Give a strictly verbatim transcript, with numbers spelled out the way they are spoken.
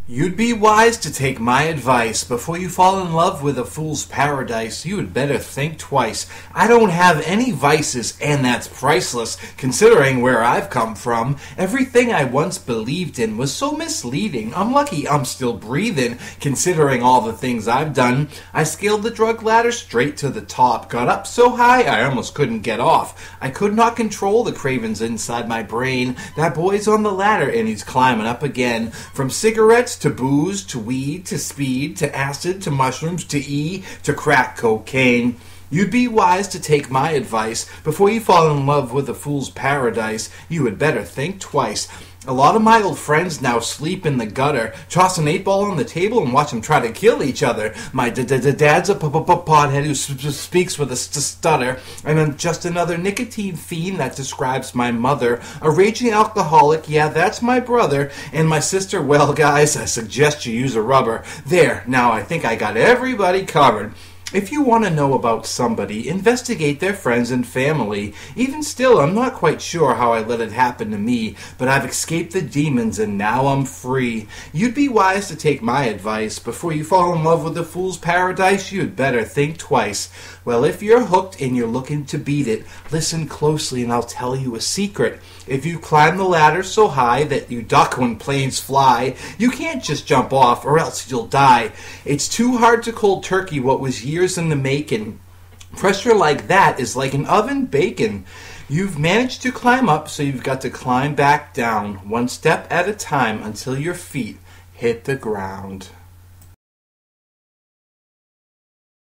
You'd be wise to take my advice. Before you fall in love with a fool's paradise, you had better think twice. I don't have any vices, and that's priceless, considering where I've come from. Everything I once believed in was so misleading. I'm lucky I'm still breathing, considering all the things I've done. I scaled the drug ladder straight to the top, got up so high I almost couldn't get off. I could not control the cravings inside my brain. That boy's on the ladder, and he's climbing up again. From cigarettes to booze, to weed, to speed, to acid, to mushrooms, to E, to crack cocaine. You'd be wise to take my advice. Before you fall in love with a fool's paradise, you had better think twice. A lot of my old friends now sleep in the gutter. Toss an eight ball on the table and watch them try to kill each other. My dad's a pothead who speaks with a stutter. And I'm just another nicotine fiend that describes my mother. A raging alcoholic, yeah, that's my brother. And my sister, well, guys, I suggest you use a rubber. There, now I think I got everybody covered. If you want to know about somebody, investigate their friends and family. Even still, I'm not quite sure how I let it happen to me, but I've escaped the demons and now I'm free. You'd be wise to take my advice. Before you fall in love with the fool's paradise, you'd better think twice. Well, if you're hooked and you're looking to beat it, listen closely and I'll tell you a secret. If you climb the ladder so high that you duck when planes fly, you can't just jump off or else you'll die. It's too hard to cold turkey what was years in the making. Pressure like that is like an oven bacon. You've managed to climb up, so you've got to climb back down, one step at a time until your feet hit the ground.